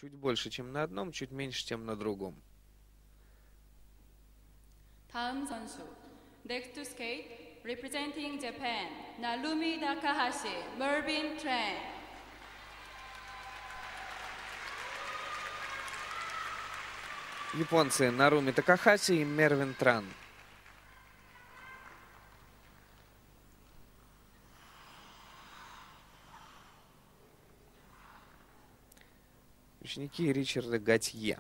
Чуть больше, чем на одном, чуть меньше, чем на другом. 다음 선수. Next to skate, representing Japan, Narumi Takahashi, Mervyn Tran. Японцы Наруми Такахаси и Мервин Тран. Ученики Ричарда Готье.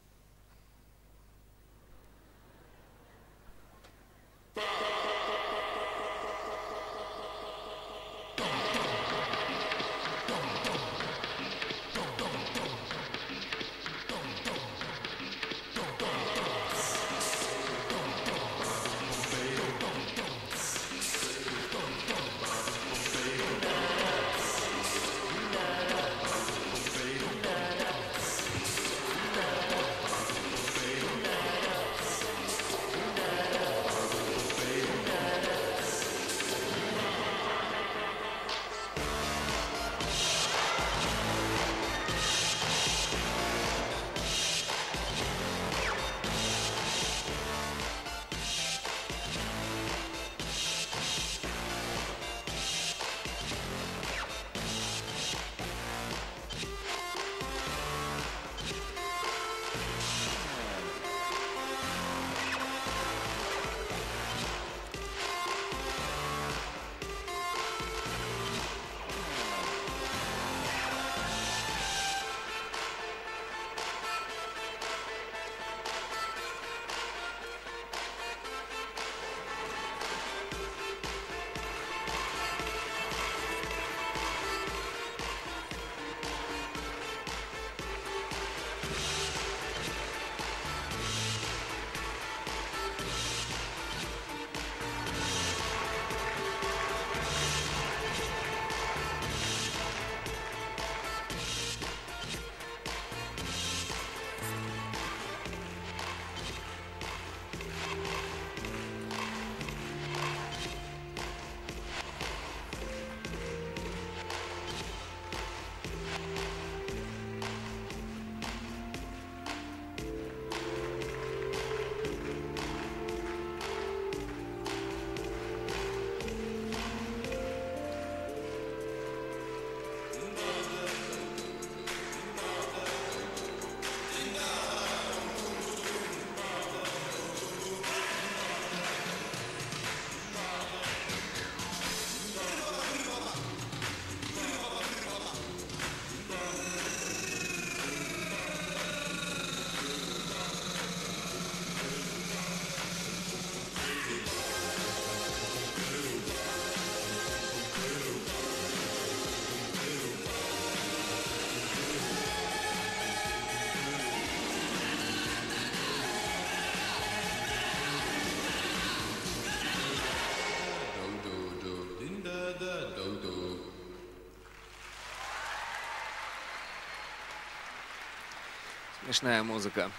Смешная музыка.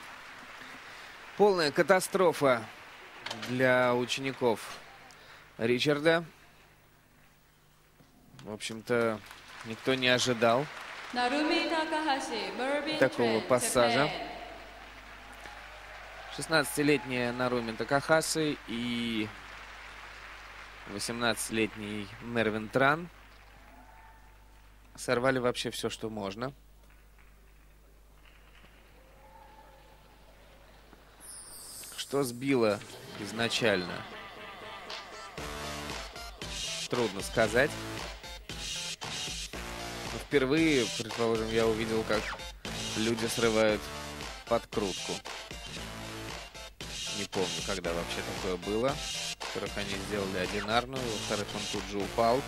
Полная катастрофа для учеников Ричарда. В общем-то, никто не ожидал такого пассажа. 16-летняя Наруми Такахаси и 18-летний Мервин Тран сорвали вообще все, что можно. Что сбило изначально, трудно сказать. Но впервые, предположим, я увидел, как люди срывают подкрутку. Не помню, когда вообще такое было. Во-первых, они сделали одинарную, во-вторых, он тут же упал.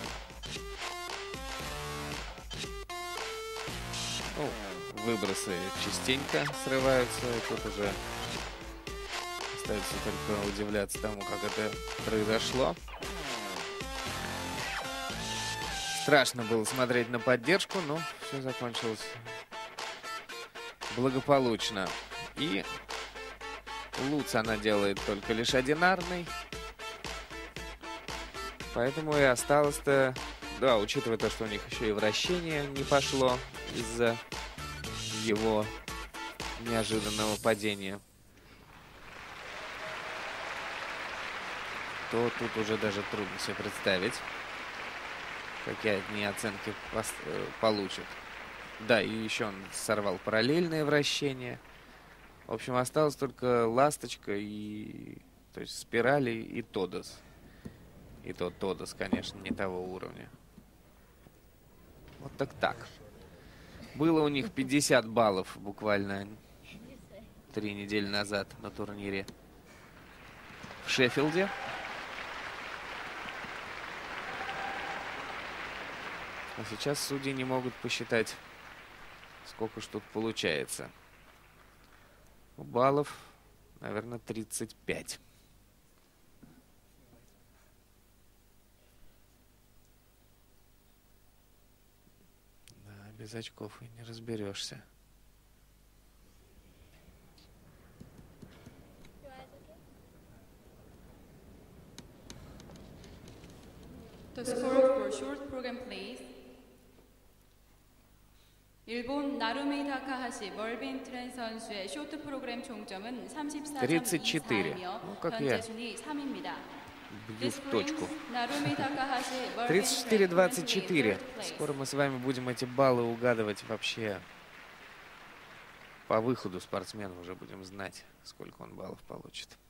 Ну, выбросы частенько срываются, и тут уже остается только удивляться тому, как это произошло. Страшно было смотреть на поддержку, но все закончилось благополучно. И Луц она делает только лишь одинарный. Поэтому и осталось-то... Да, учитывая то, что у них еще и вращение не пошло из-за его неожиданного падения, то тут уже даже трудно себе представить, какие одни оценки получат. Да, и еще он сорвал параллельное вращение. В общем, осталось только ласточка и, то есть, спирали и тодос. И тот тодос, конечно, не того уровня. Вот так. Было у них 50 баллов буквально 3 недели назад на турнире в Шеффилде. А сейчас судьи не могут посчитать, сколько ж тут получается. Баллов, наверное, 35. Да, без очков и не разберешься. The score for short program, please. 일본 나루미 다카하시 멀빈 트렌 선수의 쇼트 프로그램 총점은 34.24이며 현재 순위 3위입니다. Бью в точку. 34-24. Скоро мы с вами будем эти баллы угадывать вообще по выходу спортсмена. Уже будем знать, сколько он баллов получит.